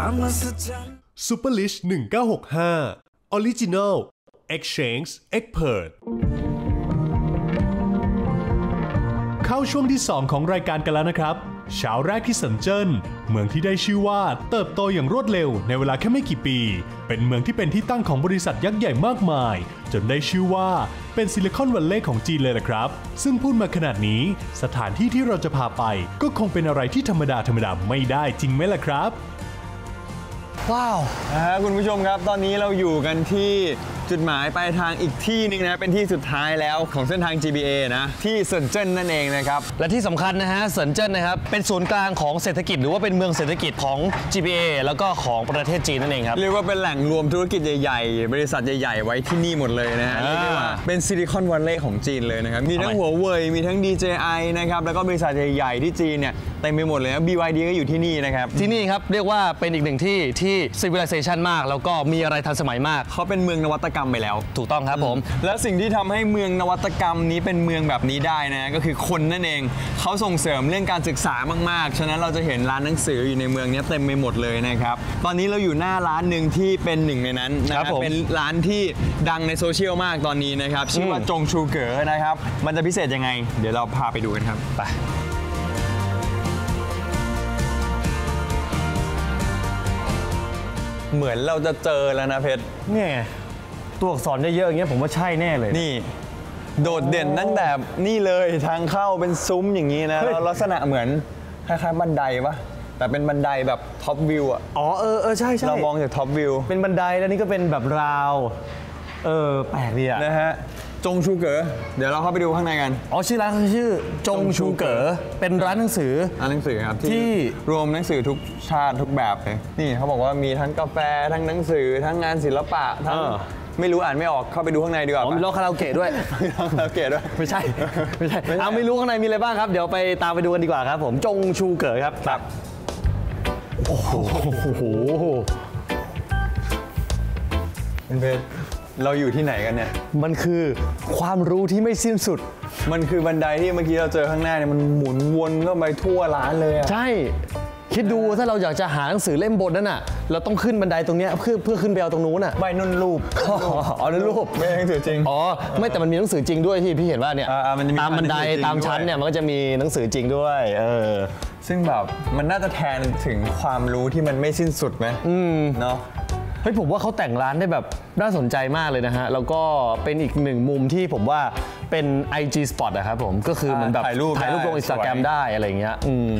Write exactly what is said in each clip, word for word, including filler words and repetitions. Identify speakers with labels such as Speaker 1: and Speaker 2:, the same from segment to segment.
Speaker 1: Super Lish หนึ่งเก้าหกห้า Original Exchange Expert เข้าช่วงที่สองของรายการกันแล้วนะครับเช้าแรกที่เซินเจิ้นเมืองที่ได้ชื่อว่าเติบโตอย่างรวดเร็วในเวลาแค่ไม่กี่ปีเป็นเมืองที่เป็นที่ตั้งของบริษัทยักษ์ใหญ่มากมายจนได้ชื่อว่าเป็นซิลิคอนวัลเลย์ของจีนเลยล่ะครับซึ่งพูดมาขนาดนี้สถานที่ที่เราจะพาไปก็คงเป็นอะไรที่ธรรมดาธรรมดาไม่ได้จริงไหมล่ะครับ
Speaker 2: ว้าวนะฮะคุณผู้ชมครับตอนนี้เราอยู่กันที่จุดหมายปลายทางอีกที่นึงนะเป็นที่สุดท้ายแล้วของเส้นทาง จี บี เอ นะที่เซินเจิ้นนั่นเองนะครับ
Speaker 3: และที่สำคัญนะฮะเซินเจิ้นนะครับเป็นศูนย์กลางของเศรษฐกิจหรือว่าเป็นเมืองเศรษฐกิจของ จี บี เอ แล้วก็ของประเทศจีนนั่นเองครับ
Speaker 2: เรียกว่าเป็นแหล่งรวมธุรกิจใหญ่ๆบริษัทใหญ่ๆไว้ที่นี่หมดเลยนะฮะเรียกได้ว่าเป็นซิลิคอนวัลเลย์ของจีนเลยนะครับมีทั้งหัวเว่ยมีทั้ง ดี เจ ไอ นะครับแล้วก็บริษัทใหญ่ๆที่จีนเนี่ยเต็มไปหมดเลยนะ บี วาย ดี ก็อยู่ที่นี่นะครับ
Speaker 3: ที่นี่ครับเรียกว่าเป็นอีกหนึ่งที่ที่ civilization มากแล้วก็มีอะไรทันสมัยมาก
Speaker 2: เขาเป็นเมืองนวัตกรรมไปแล้ว
Speaker 3: ถูกต้องครับผม
Speaker 2: และสิ่งที่ทำให้เมืองนวัตกรรมนี้เป็นเมืองแบบนี้ได้นะก็คือคนนั่นเองเขาส่งเสริมเรื่องการศึกษามากๆฉะนั้นเราจะเห็นร้านหนังสืออยู่ในเมืองนี้เต็มไปหมดเลยนะครับตอนนี้เราอยู่หน้าร้านหนึ่งที่เป็นหนึ่งในนั้นนะครับเป็นร้านที่ดังในโซเชียลมากตอนนี้นะครับชื่อว่าจงชูเก๋อนะครับมันจะพิเศษยังไงเดี๋ยวเราพาไปดูกันครับไปเหมือนเราจะเจอแล้วนะเพชร
Speaker 3: เนี่ยตัวอักษรเยอะๆอย่างเงี้ยผมว่าใช่แน่เลย
Speaker 2: นี่โดดเด่นตั้งแต่นี่เลยทางเข้าเป็นซุ้มอย่างนี้นะแล้วลักษณะเหมือนคล้ายๆบันไดปะแต่เป็นบันไดแบบท็อปวิวอ่ะ
Speaker 3: อ๋อเออเออใช่ใช่
Speaker 2: เรามองจากท็อปวิว
Speaker 3: เป็นบันไดแล้วนี่ก็เป็นแบบราวเออแปลกดีอะ
Speaker 2: นะฮะจงชูเก๋อเดี๋ยวเราเข้าไปดูข้างในกัน
Speaker 3: อ๋อชื่อร้านคือชื่อจงชูเก๋อเป็นร้านหนังสือ
Speaker 2: ร้านหนังสือครับที่รวมหนังสือทุกชาติทุกแบบเลยนี่เขาบอกว่ามีทั้งกาแฟทั้งหนังสือทั้งงานศิลปะทั้งไม่รู้อ่านไม่ออกเข้าไปดูข้างในดีกว่า
Speaker 3: มีร้านคาราโอเกะด้วย
Speaker 2: มีร้านคาราโอเกะด้วย
Speaker 3: ไม่ใช่ไม่ใช่เอาไม่รู้ข้างในมีอะไรบ้างครับเดี๋ยวไปตามไปดูกันดีกว่าครับผมจงชูเก๋อครับ
Speaker 2: ครับ
Speaker 3: โอ้โห
Speaker 2: เป็นเพชรเราอยู่ที่ไหนกันเนี่ย
Speaker 3: มันคือความรู้ที่ไม่สิ้นสุด
Speaker 2: มันคือบันไดที่เมื่อกี้เราเจอข้างหน้าเนี่ยมันหมุนวนเข้าไปทั่วร้านเลยอ่ะ
Speaker 3: ใช่คิดดูถ้าเราอยากจะหาหนังสือเล่มบนนั้นน่ะเราต้องขึ้นบันไดตรงนี้เพื่อเพื่อขึ้นไปเอาตรงนู้นน่ะ
Speaker 2: ใบนุ่นรูป
Speaker 3: อ๋อนั่นรูป
Speaker 2: ไม่ใช่หนังสือจริง
Speaker 3: อ๋อไม่แต่มันมีหนังสือจริงด้วยที่พี่เห็นว่าเนี่ยตามบันไดตามชั้นเนี่ยมันก็จะมีหนังสือจริงด้วยเออ
Speaker 2: ซึ่งแบบมันน่าจะแทนถึงความรู้ที่มันไม่สิ้นสุดไหม
Speaker 3: อืม
Speaker 2: เนาะ
Speaker 3: เฮ้ยผมว่าเขาแต่งร้านได้แบบน่าสนใจมากเลยนะฮะแล้วก็เป็นอีกหนึ่งมุมที่ผมว่าเป็น ไอ จี Spot อะครับผมก็คือมันแบบ
Speaker 2: ถ่ายรูป
Speaker 3: ถ่ายรูปลง Instagram ได้อะไรเงี้ยอืม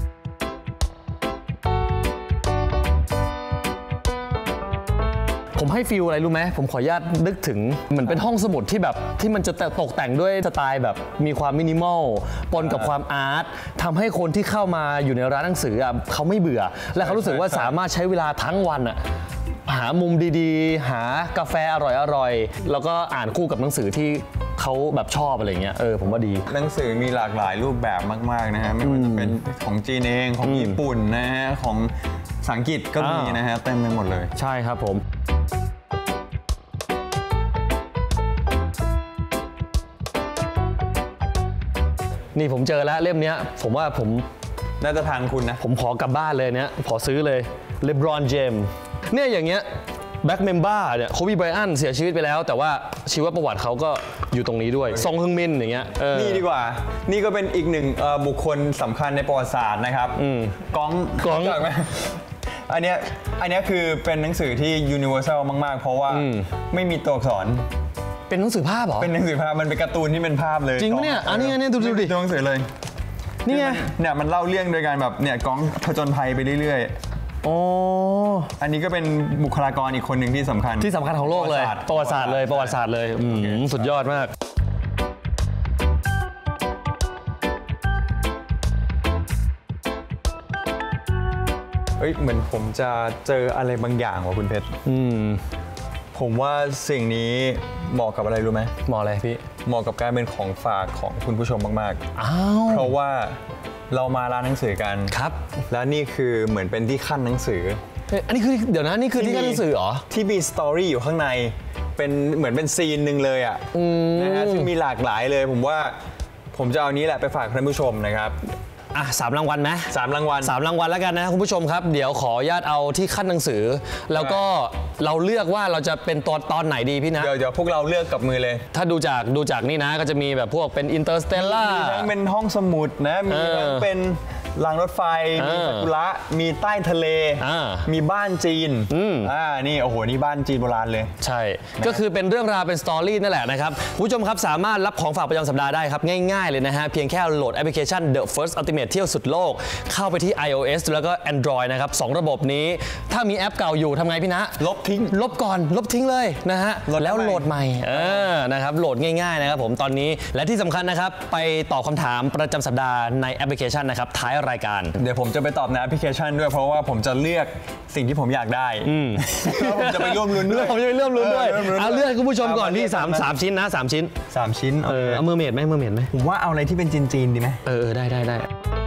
Speaker 3: ผมให้ฟีลอะไรรู้ไหมผมขออนุญาตนึกถึงเหมือนเป็นห้องสมุดที่แบบที่มันจะตกแต่งด้วยสไตล์แบบมีความมินิมอลปนกับความอาร์ตทำให้คนที่เข้ามาอยู่ในร้านหนังสืออ่ะเขาไม่เบื่อและเขารู้สึกว่าสามารถใช้เวลาทั้งวันอ่ะหามุมดีๆหากาแฟอร่อยๆแล้วก็อ่านคู่กับหนังสือที่เขาแบบชอบอะไรเงี้ยเออผมว่าดี
Speaker 2: หนังสือมีหลากหลายรูปแบบมากๆนะฮะไม่ว่าจะเป็นของจีนเองของญี่ปุ่นนะฮะของภาษาอังกฤษก็มีนะฮะเต็มไปหมดเลย
Speaker 3: ใช่ครับผมนี่ผมเจอแล้วเล่มนี้ผมว่าผม
Speaker 2: น่าจะทางคุณนะ
Speaker 3: ผมขอกลับบ้านเลยเนี้ยขอซื้อเลยเลบรอนเจมส์เนี่ยอย่างเงี้ยแบ็กเมมบ้าเนี่ยโคบีไบรอันเสียชีวิตไปแล้วแต่ว่าชีวประวัติเขาก็อยู่ตรงนี้ด้วยซงฮึงมินอย่างเงี้ย
Speaker 2: นี่ดีกว่านี่ก็เป็นอีกหนึ่งบุคคลสำคัญในประวัติศาสตร์นะครับก้อง
Speaker 3: ก้อง
Speaker 2: ไหมอันเนี้ยอันเนี้ยคือเป็นหนังสือที่ยูนิเวอร์แซลมากๆเพราะว่าไม่มีตัวอักษร
Speaker 3: เป็นหนังสือภาพเหรอ
Speaker 2: เป็นหนังสือภาพมันเป็นการ์ตูนที่เป็นภาพเลย
Speaker 3: จริงปะเนี่ยอันนี้อันนี้ดูดูดิ
Speaker 2: ตัวหนังสือเลย
Speaker 3: นี่ไง
Speaker 2: เนี่ยมันเล่าเรื่องโดยการแบบเนี่ยก้องผจญภัยไปเรื่อยๆ
Speaker 3: อ๋อ
Speaker 2: อันนี้ก็เป็นบุคลากรอีกคนหนึ่งที่สำคัญ
Speaker 3: ที่สำคัญของโลกเลยประวัติศาสตร์เลยประวัติศาสตร์เลยสุดยอดมาก
Speaker 2: เฮ้ยเหมือนผมจะเจออะไรบางอย่างว่ะคุณเพชร
Speaker 3: อืม
Speaker 2: ผมว่าสิ่งนี้เหมาะกับอะไรรู้ไหม
Speaker 3: เหมาะอะไรพี่
Speaker 2: เหมาะกับการเป็นของฝากของคุณผู้ชมมาก
Speaker 3: ๆอ้าว
Speaker 2: เพราะว่าเรามาร้านหนังสือกัน
Speaker 3: ครับ
Speaker 2: แล้วนี่คือเหมือนเป็นที่ขั้นหนังสือ
Speaker 3: อันนี้คือเดี๋ยวนะนี่คือที่ขั้นหนังสือเหรอ
Speaker 2: ที่มีสตอรี่อยู่ข้างในเป็นเหมือนเป็นซีนหนึ่งเลยอ่ะนะฮะซึ่งมีหลากหลายเลยผมว่าผมจะเอานี้แหละไปฝากท่านผู้ชมนะครับ
Speaker 3: อ่ะสามรางวัลไหม
Speaker 2: สามรางวัล
Speaker 3: สามรางวัลแล้วกันนะคุณผู้ชมครับเดี๋ยวขออนุญาตเอาที่ขั้นหนังสือ แล้วก็เราเลือกว่าเราจะเป็นตอนตอนไหนดีพี่นะ
Speaker 2: เดี๋ยวเดี๋ยวพวกเราเลือกกับมือเลย
Speaker 3: ถ้าดูจากดูจากนี่นะก็จะมีแบบพวกเป็นอินเตอร์สเตลล่า
Speaker 2: มีทั้งเป็นห้องสมุดนะมีทั้งเป็นรางรถไฟมีซากุระมีใต้ทะเลมีบ้านจีนอ่านี่โอ้โหนี่บ้านจีนโบราณเลย
Speaker 3: ใช่ก็คือเป็นเรื่องราวเป็นสตอรี่นั่นแหละนะครับผู้ชมครับสามารถรับของฝากประจำสัปดาห์ได้ครับง่ายๆเลยนะฮะเพียงแค่โหลดแอปพลิเคชัน The First Ultimate เที่ยวสุดโลกเข้าไปที่ iOS แล้วก็ Android นะครับสองระบบนี้ถ้ามีแอปเก่าอยู่ทำไงพี่นะ
Speaker 2: ลบทิ้ง
Speaker 3: ลบก่อนลบทิ้งเลยนะฮะแล้วโหลดใหม่เออนะครับโหลดง่ายๆนะครับผมตอนนี้และที่สำคัญนะครับไปตอบคำถามประจำสัปดาห์ในแอปพลิเคชันนะครับท้ายรายการ
Speaker 2: เดี๋ยวผมจะไปตอบในแอปพลิเคชันด้วยเพราะว่าผมจะเลือกสิ่งที่ผมอยากได้แล้วผมจะไปร่วมลุ้นด้วย
Speaker 3: ผมจะไปร่วมลุ้นด้วยเอาเลือกให้คุณผู้ชมก่อนที่สาม สามชิ้นนะสามชิ้น
Speaker 2: สามชิ้น
Speaker 3: เออเอาเมอร์เมดไหมเมอร์เมดไหม
Speaker 2: ผมว่าเอาอะไรที่เป็นจีนๆดีไหม
Speaker 3: เออได้ได้ได้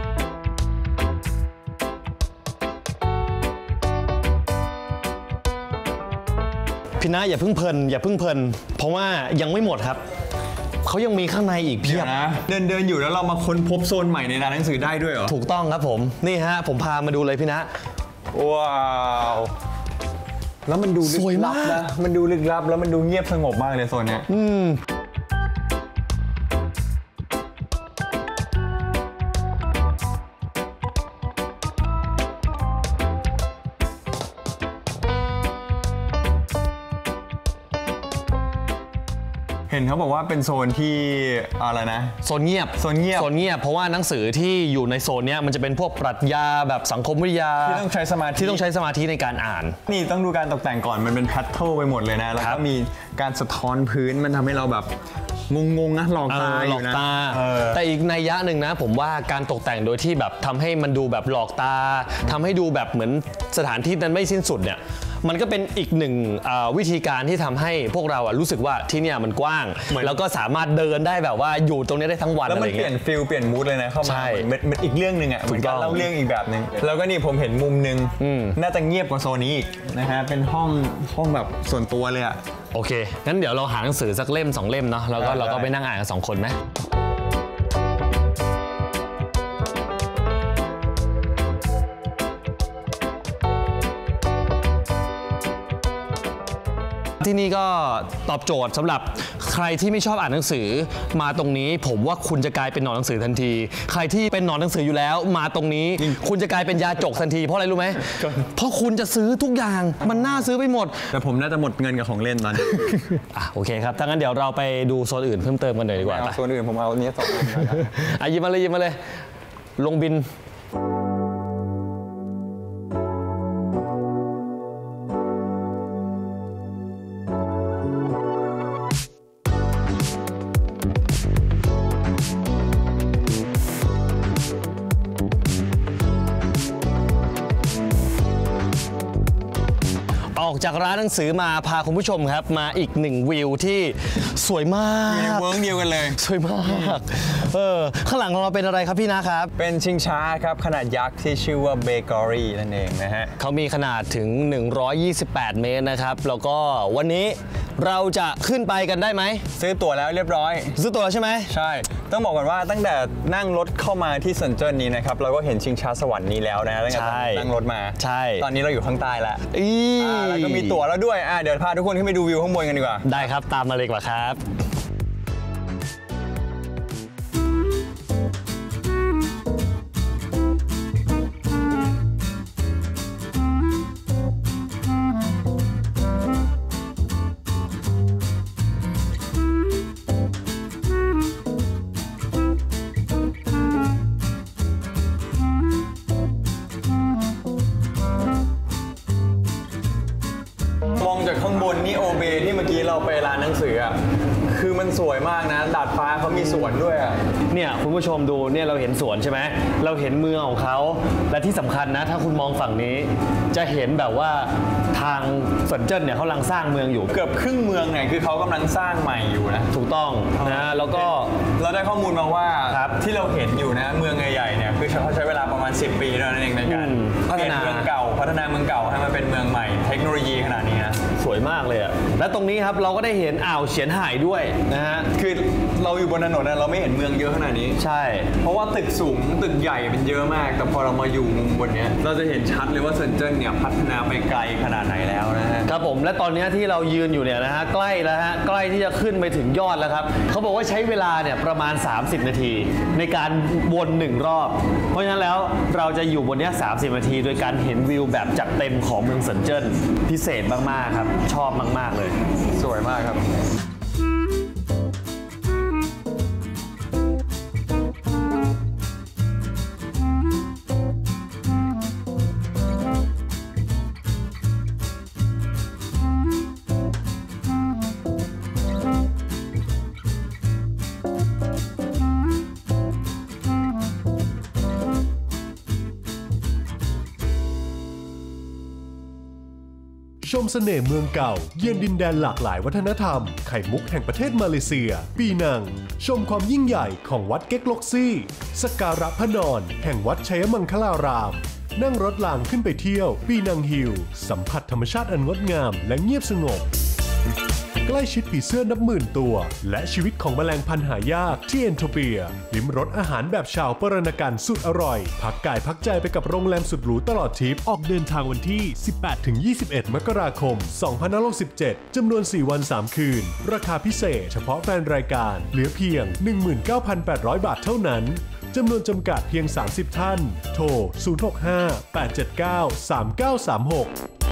Speaker 3: พี่นะอย่าเพิ่งเพลินอย่าเพิ่งเพลินเพราะว่ายังไม่หมดครับเขายังมีข้างในอีกเพียบ
Speaker 2: นะเดินเดินอยู่แล้วเรามาค้นพบโซนใหม่ในร้านหนังสือได้ด้วยเหรอ
Speaker 3: ถูกต้องครับผมนี่ฮะผมพามาดูเลยพี่นะ
Speaker 2: ว้าวแล้วมันดู
Speaker 3: สวยมาก
Speaker 2: นะมันดูลึกลับแล้วมันดูเงียบสงบมากเลยโซนเนี้ยอืมเห็นเขาบอกว่าเป็นโซนที่อะไรนะ
Speaker 3: โซนเงียบ
Speaker 2: โซนเงียบ
Speaker 3: โซนเงียบเพราะว่าหนังสือที่อยู่ในโซนนี้มันจะเป็นพวกปรัชญาแบบสังคมวิทยา
Speaker 2: ที่ต้องใช้สมาธิ
Speaker 3: ที่ต้องใช้สมาธิในการอ่าน
Speaker 2: นี่ต้องดูการตกแต่งก่อนมันเป็นแพทเทิร์นไปหมดเลยนะแล้วก็มีการสะท้อนพื้นมันทำให้เราแบบงงๆนะหลอกตา
Speaker 3: หลอกตาแต่อีกนัยยะหนึ่งนะผมว่าการตกแต่งโดยที่แบบทำให้มันดูแบบหลอกตาทำให้ดูแบบเหมือนสถานที่นั้นไม่สิ้นสุดเนี่ยมันก็เป็นอีกหนึ่งวิธีการที่ทำให้พวกเราอะรู้สึกว่าที่เนี่ยมันกว้างแล้วก็สามารถเดินได้แบบว่าอยู่ตรงนี้ได้ทั้งวัน
Speaker 2: แล้วมันเปลี่ยนฟิลเปลี่ยนมูดเลยนะเข้ามาเป็นอีกเรื่องหนึ่งอะเหมือนการเล่าเรื่องอีกแบบหนึ่งแล้วก็นี่ผมเห็นมุมหนึ่งน่าจะเงียบกว่าโซนนี้อีกนะฮะเป็นห้องห้องแบบส่วนตัวเลยอะ
Speaker 3: โอเคงั้นเดี๋ยวเราหาหนังสือสักเล่มสองเล่มเนาะแล้วก็เราก็ไปนั่งอ่านกันสองคนไหมที่นี่ก็ตอบโจทย์สำหรับใครที่ไม่ชอบอ่านหนังสือมาตรงนี้ผมว่าคุณจะกลายเป็นหนอนหนังสือทันทีใครที่เป็นหนอนหนังสืออยู่แล้วมาตรงนี้คุณจะกลายเป็นยาจกทันทีเพราะอะไรรู้ไหมเพราะคุณจะซื้อทุกอย่างมันน่าซื้อไปหมด
Speaker 2: แต่ผมน่าจะหมดเงินกับของเล่นตอนนี้
Speaker 3: อ่ะโอเคครับถ้างั้นเดี๋ยวเราไปดูโซนอื่นเพิ่มเติมกันเลยดีกว่า
Speaker 2: โซนอื่นผมเอาเนี้ยสอง
Speaker 3: อ่ะหยิบมาเลยหยิบมาเลยลงบินออกจากร้านหนังสือมาพาคุณผู้ชมครับมาอีกหนึ่งวิวที่สวยมาก
Speaker 2: อยู่ในเวิร์กเดียวกันเลย
Speaker 3: สวยมากเออข้างหลังของเราเป็นอะไรครับพี่นะครับ
Speaker 2: เป็นชิงช้าครับขนาดยักษ์ที่ชื่อว่าเบเกอรี่นั่นเองนะฮะ
Speaker 3: เขามีขนาดถึงหนึ่งร้อยยี่สิบแปดเมตรนะครับแล้วก็วันนี้เราจะขึ้นไปกันได้ไหม
Speaker 2: ซื้อตั๋วแล้วเรียบร้อย
Speaker 3: ซื้อตั๋วแล้วใช่ไหม
Speaker 2: ใช่ต้องบอกก่อนว่าตั้งแต่นั่งรถเข้ามาที่เซินเจิ้นนี้นะครับเราก็เห็นชิงช้าสวรรค์นี้แล้วนะตั้งแต่นั่งรถมา
Speaker 3: ใช่
Speaker 2: ตอนนี้เราอยู่ข้างใต้แล้วแล้วก็มีตั๋วแล้วด้วยเดี๋ยวพาทุกคนขึ้นไปดูวิวข้างบนกันดีกว่า
Speaker 3: ได้ครับตามมาเลยดีกว่าครับ
Speaker 2: จากข้างบนนี่โอเบที่เมื่อกี้เราไปร้านหนังสืออ่ะคือมันสวยมากนะดาดฟ้าเขามีสวนด้วยอ่ะ
Speaker 3: เนี่ยคุณผู้ชมดูเนี่ยเราเห็นสวนใช่ไหมเราเห็นเมืองของเขาและที่สำคัญนะถ้าคุณมองฝั่งนี้จะเห็นแบบว่าทางเซินเจิ้นเนี่ยเขากำลังสร้างเมืองอยู่
Speaker 2: เกือบครึ่งเมืองเนี่ยคือเขากำลังสร้างใหม่อยู่นะ
Speaker 3: ถูกต้องนะแล้วก็
Speaker 2: เราได้ข้อมูลมาว่าที่เราเห็นอยู่นะเมืองใหญ่ๆเนี่ยคือเขาใช้เวลาประมาณสิบปีแล้วนั่นเองในการพัฒนาเมืองเก่าพัฒนาเมืองเก่าให้มันเป็นเมืองใหม่เทคโนโลยีขนาดนี้นะ
Speaker 3: สวยมากเลยอะและตรงนี้ครับเราก็ได้เห็นอ่าวเฉียนหายด้วยนะฮะ
Speaker 2: คือเเราอยู่บนถนนเราไม่เห็นเมืองเยอะขนาดนี้
Speaker 3: ใช่
Speaker 2: เพราะว่าตึกสูงตึกใหญ่เป็นเยอะมากแต่พอเรามาอยู่มุมบนนี้เราจะเห็นชัดเลยว่าเซินเจิ้นเนี่ยพัฒนาไปไกลขนาดไหนแล้วนะฮะ
Speaker 3: ครับผมและตอนนี้ที่เรายืนอยู่เนี่ยนะฮะใกล้แล้วฮะใกล้ที่จะขึ้นไปถึงยอดแล้วครับเขาบอกว่าใช้เวลาเนี่ยประมาณสามสิบนาทีในการวนหนึ่งรอบเพราะฉะนั้นแล้วเราจะอยู่บนนี้สามสิบนาทีโดยการเห็นวิวแบบจัดเต็มของเมืองเซินเจิ้นพิเศษมากๆครับชอบมากๆเลย
Speaker 2: สวยมากครับ
Speaker 1: ชมเสน่ห์เมืองเก่าเยือนดินแดนหลากหลายวัฒนธรรมไข่มุกแห่งประเทศมาเลเซียปีนังชมความยิ่งใหญ่ของวัดเก๊กลกซี่สักการะพระนอนแห่งวัดชัยมังคลารามนั่งรถรางขึ้นไปเที่ยวปีนังฮิลสัมผัสธรรมชาติอันงดงามและเงียบสงบใกล้ชิดผีเสื้อนับหมื่นตัวและชีวิตของแมลงพันธุ์หายากที่เอนโทเปียลิ้มรสอาหารแบบชาวปรณกันสุดอร่อยพักกายพักใจไปกับโรงแรมสุดหรูตลอดทริปออกเดินทางวันที่ สิบแปดถึงยี่สิบเอ็ด มกราคม สองพันห้าร้อยหกสิบเจ็ด จำนวน สี่ วัน สาม คืนราคาพิเศษเฉพาะแฟนรายการเหลือเพียง หนึ่งหมื่นเก้าพันแปดร้อย บาทเท่านั้นจำนวนจำกัดเพียง สามสิบ ท่านโทร ศูนย์ หก ห้า แปด เจ็ด เก้า สาม เก้า สาม หก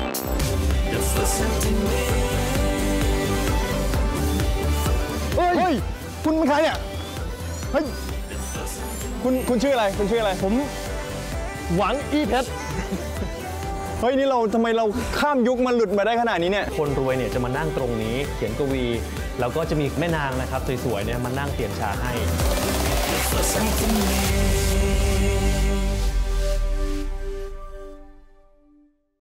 Speaker 2: เฮ้ยคุณเป็นใครเนี่ยเฮ้ยคุณคุณชื่ออะไรคุณชื่ออะไร
Speaker 3: ผมหวังอี้เพชร
Speaker 2: เฮ้ยนี่เราทำไมเราข้ามยุคมาหลุดมาได้ขนาดนี้เนี่ย
Speaker 3: คนรวยเนี่ยจะมานั่งตรงนี้เขียนกวีแล้วก็จะมีแม่นางนะครับสวยๆเนี่ยมานั่งเปลี่ยนชาให้